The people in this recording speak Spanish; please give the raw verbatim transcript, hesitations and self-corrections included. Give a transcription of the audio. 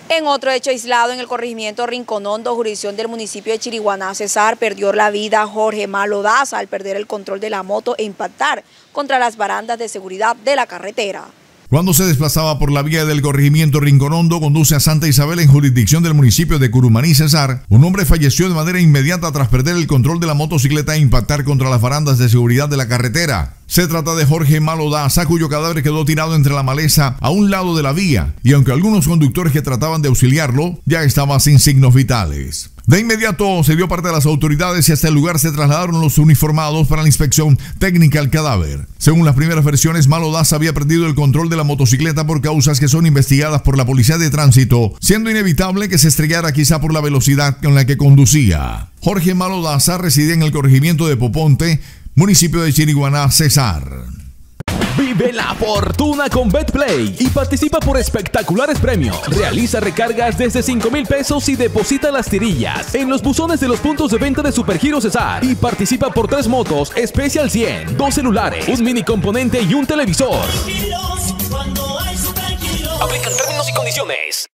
En otro hecho aislado en el corregimiento Rincón Hondo, jurisdicción del municipio de Chiriguaná, Cesar, perdió la vida Jorge Malo Daza al perder el control de la moto e impactar contra las barandas de seguridad de la carretera. Cuando se desplazaba por la vía del corregimiento Rincón Hondo, conduce a Santa Isabel en jurisdicción del municipio de Curumaní, Cesar, un hombre falleció de manera inmediata tras perder el control de la motocicleta e impactar contra las barandas de seguridad de la carretera. Se trata de Jorge Malo Daza, cuyo cadáver quedó tirado entre la maleza a un lado de la vía, y aunque algunos conductores que trataban de auxiliarlo, ya estaba sin signos vitales. De inmediato se dio parte de las autoridades y hasta el lugar se trasladaron los uniformados para la inspección técnica al cadáver. Según las primeras versiones, Malo Daza había perdido el control de la motocicleta por causas que son investigadas por la policía de tránsito, siendo inevitable que se estrellara quizá por la velocidad con la que conducía. Jorge Malo Daza residía en el corregimiento de Poponte, municipio de Chiriguaná, Cesar. Vive la fortuna con BetPlay y participa por espectaculares premios. Realiza recargas desde cinco mil pesos y deposita las tirillas en los buzones de los puntos de venta de Supergiro Cesar. Y participa por tres motos Special cien, dos celulares, un mini componente y un televisor. Aplican términos y condiciones.